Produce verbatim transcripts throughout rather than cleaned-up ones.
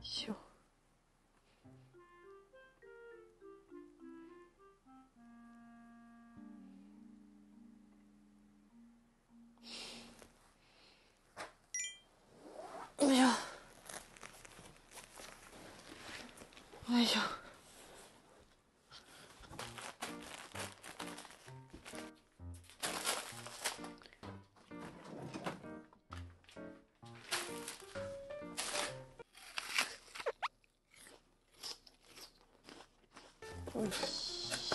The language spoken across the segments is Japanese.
しょ。よいしょ。よいしょ。よし。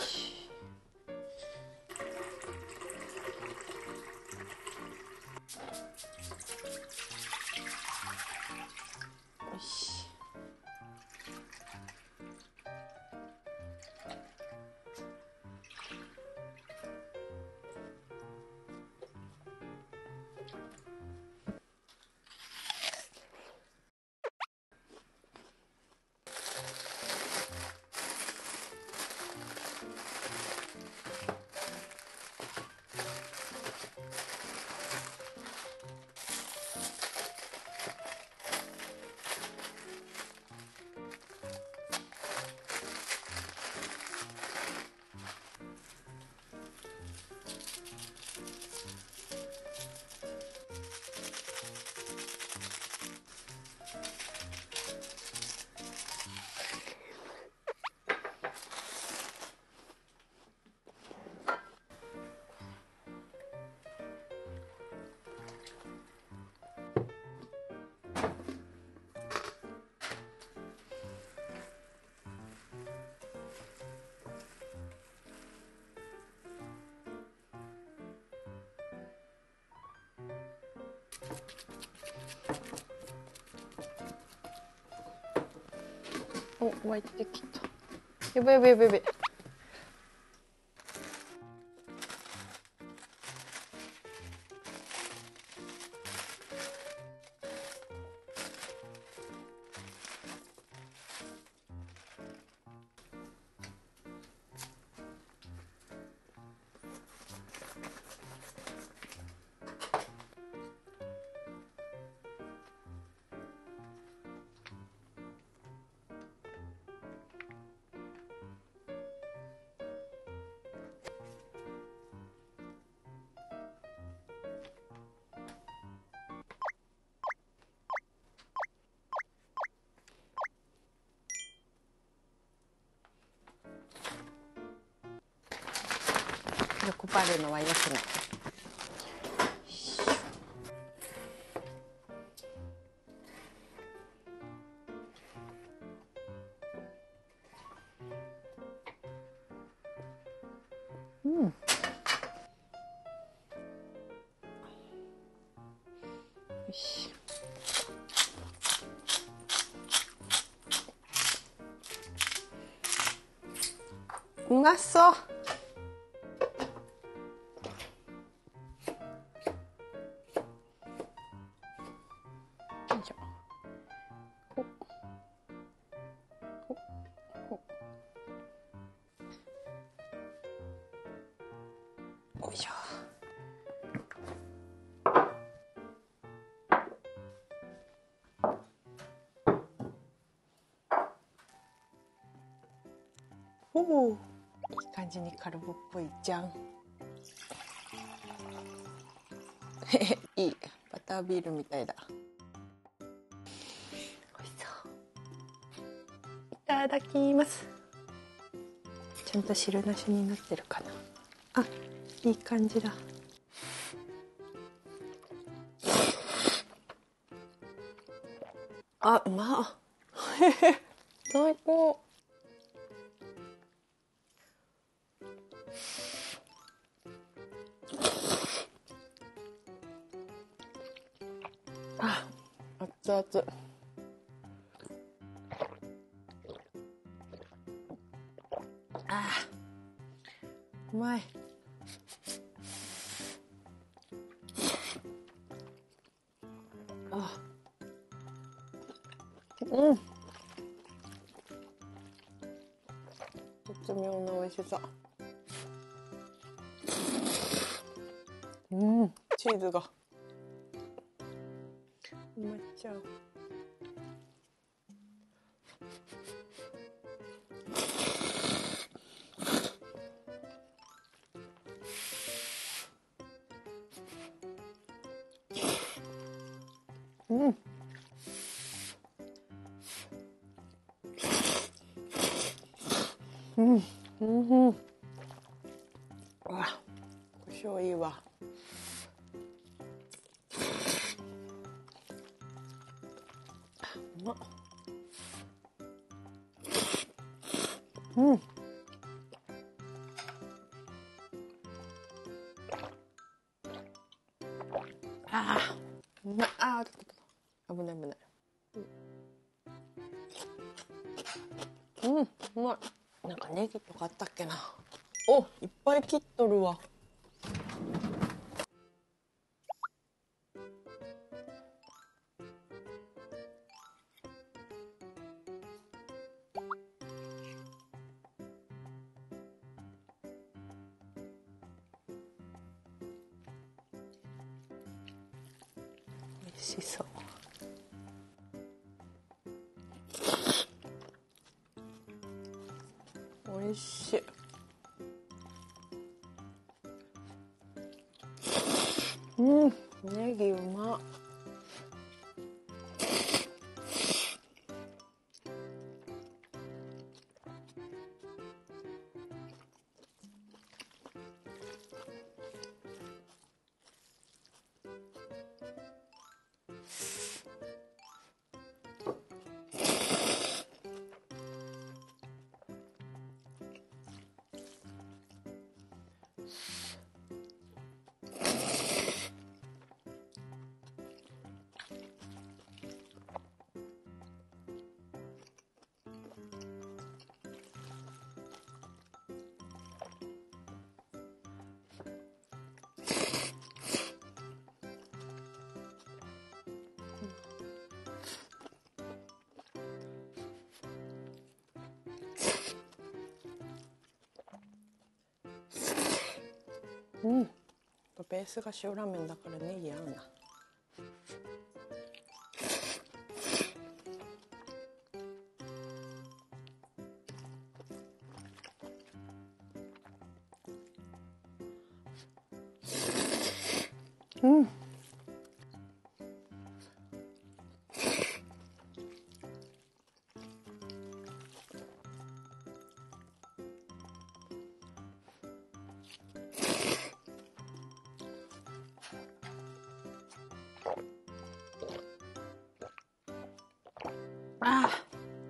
よし。お、湧いてきた。やばいやばいやばいやばい。欲張るのは良くない。うん。よし。うまそう。よいしょ。おお、いい感じにカルボっぽいじゃん。いい、バタービールみたいだ。おいしそう。いただきます。ちゃんと汁なしになってるかな。あ、いい感じだ。あ、うまっ。最高。あ、熱々。あ、うまい。あ、うん。絶妙な美味しさ。うん、チーズが。うまっちゃう。 うん。うん。うん。うわ、胡椒いいわ。うまっ。うん。ああ、うまい。ああ、ちょっと危ない危ない。うん、うまい。なんかネギとかあったっけな。お、いっぱい切っとるわ。美味しそう。美味しい。うん、ネギうまっ。うん。ベースが塩ラーメンだからネギ合うな。うん。ああ。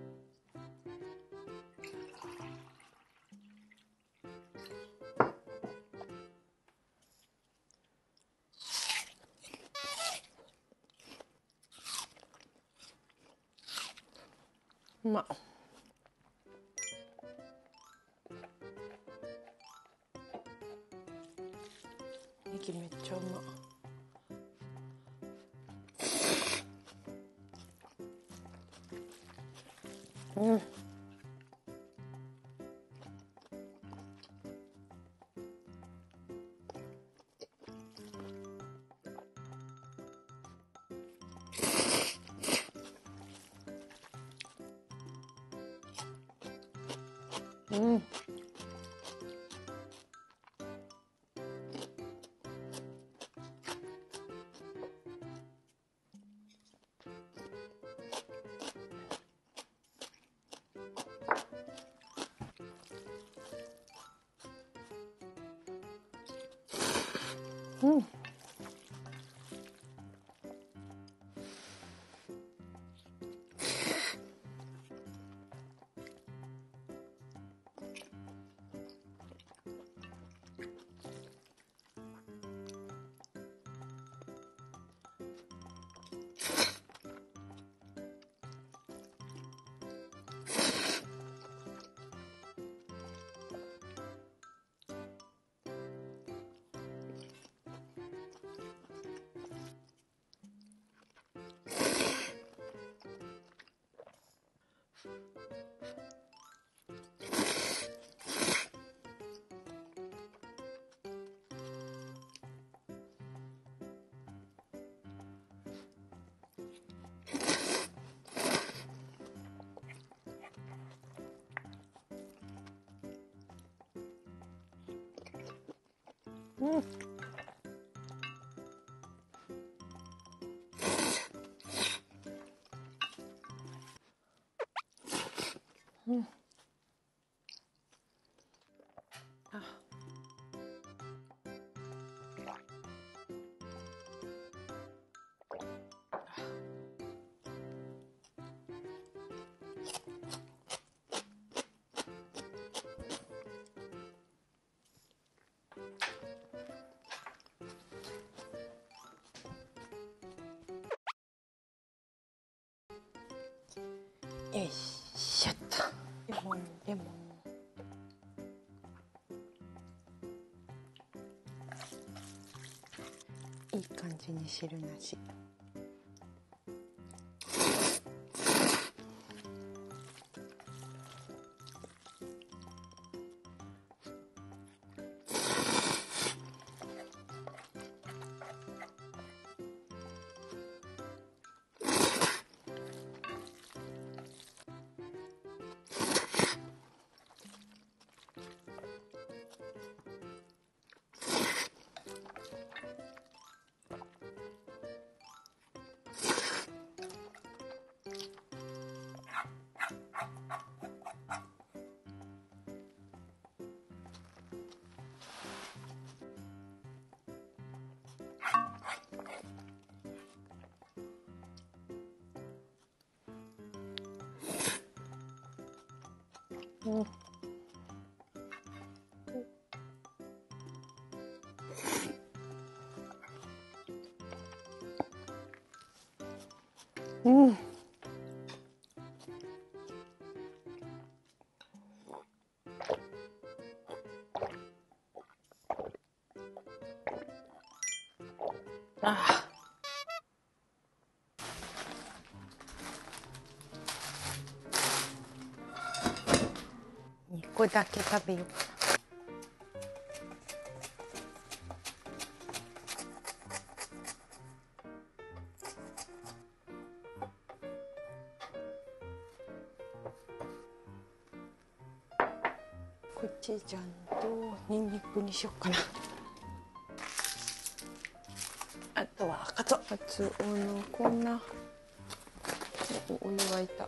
うまっ。ネギめっちゃうまっ。うん。うん。うん。 うん。あ。よいしょっと。レモンレモン。いい感じに汁なし。うん。うん。あ。にこだけ食べようかな。コチュジャンとニンニクにしようかな。あとはカツオ。カツオの粉。お湯沸いた。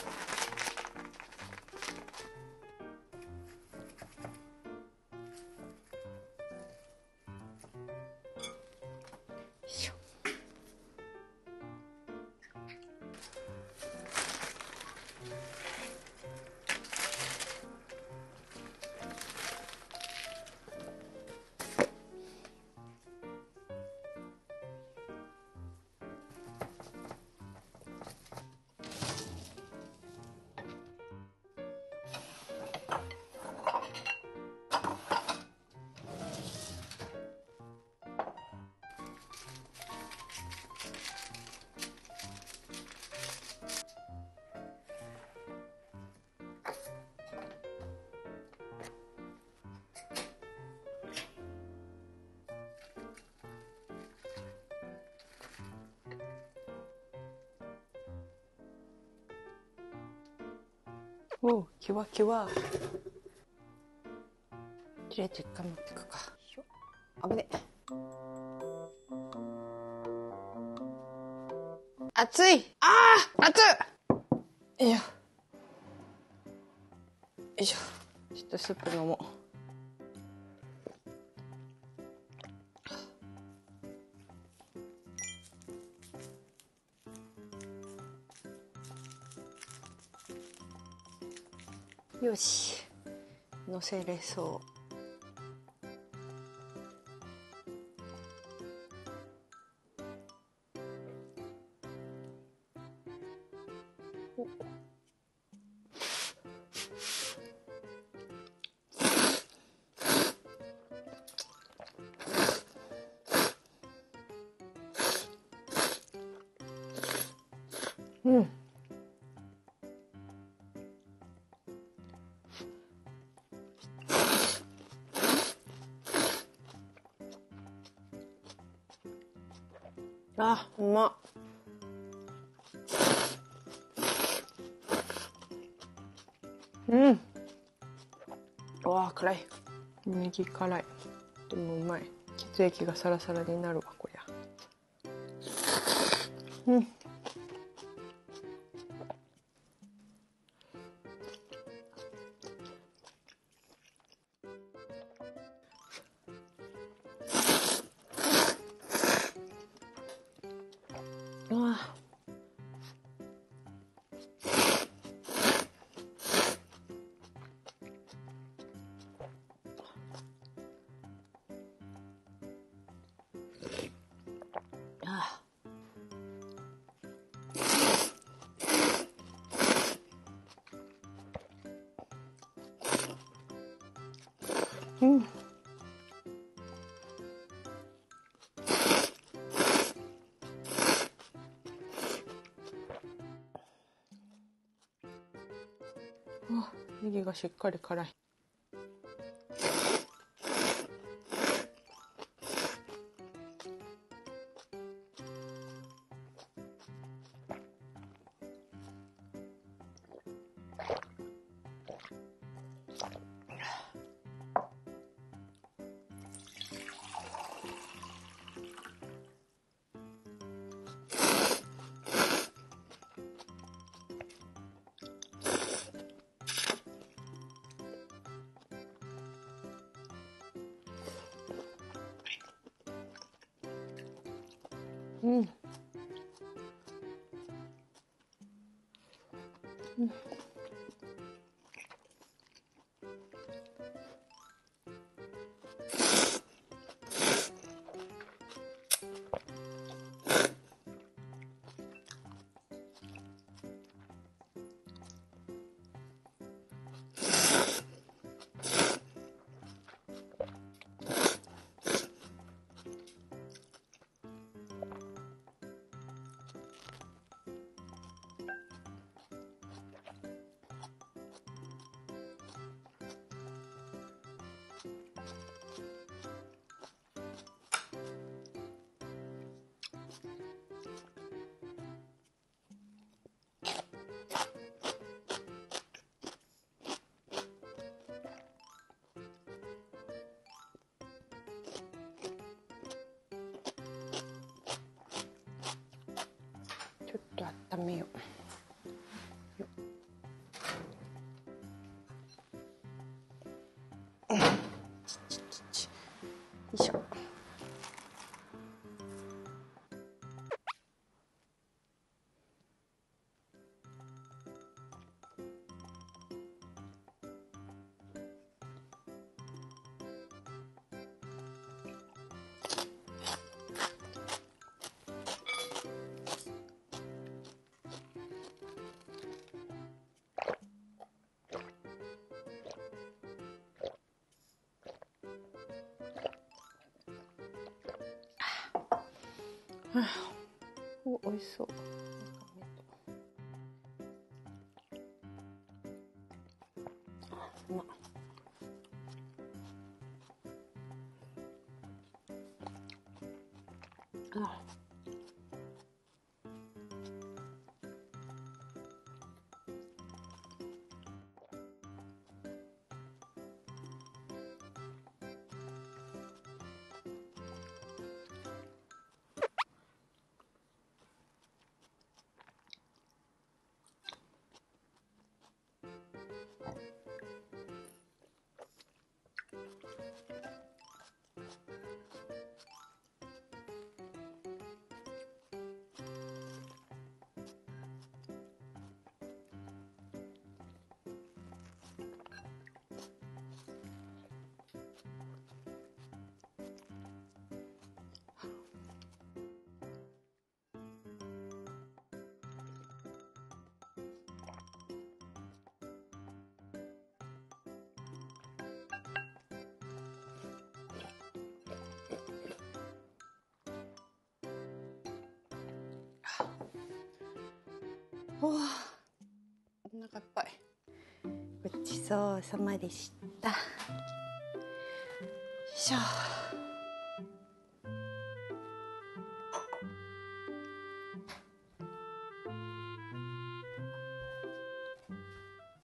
おう、キワキワ。とりあえず一回持ってくか。あぶね。熱い。ああ、熱い。よいしょ。よいしょ。ちょっとスープ飲もう。よし。のせれそう。うん。あ、うまっ。うん。うわ、辛い。ネギ辛い。でもうまい。 血液がサラサラになるわこりゃ。うん。うわ。ああ。うん。あ、ネギがしっかり辛い。うん。うん。ちょっと温めよう。よいしょ。はあ、お、美味しそう。うまっ。あ。お腹いっぱい。ごちそうさまでした。よいしょ。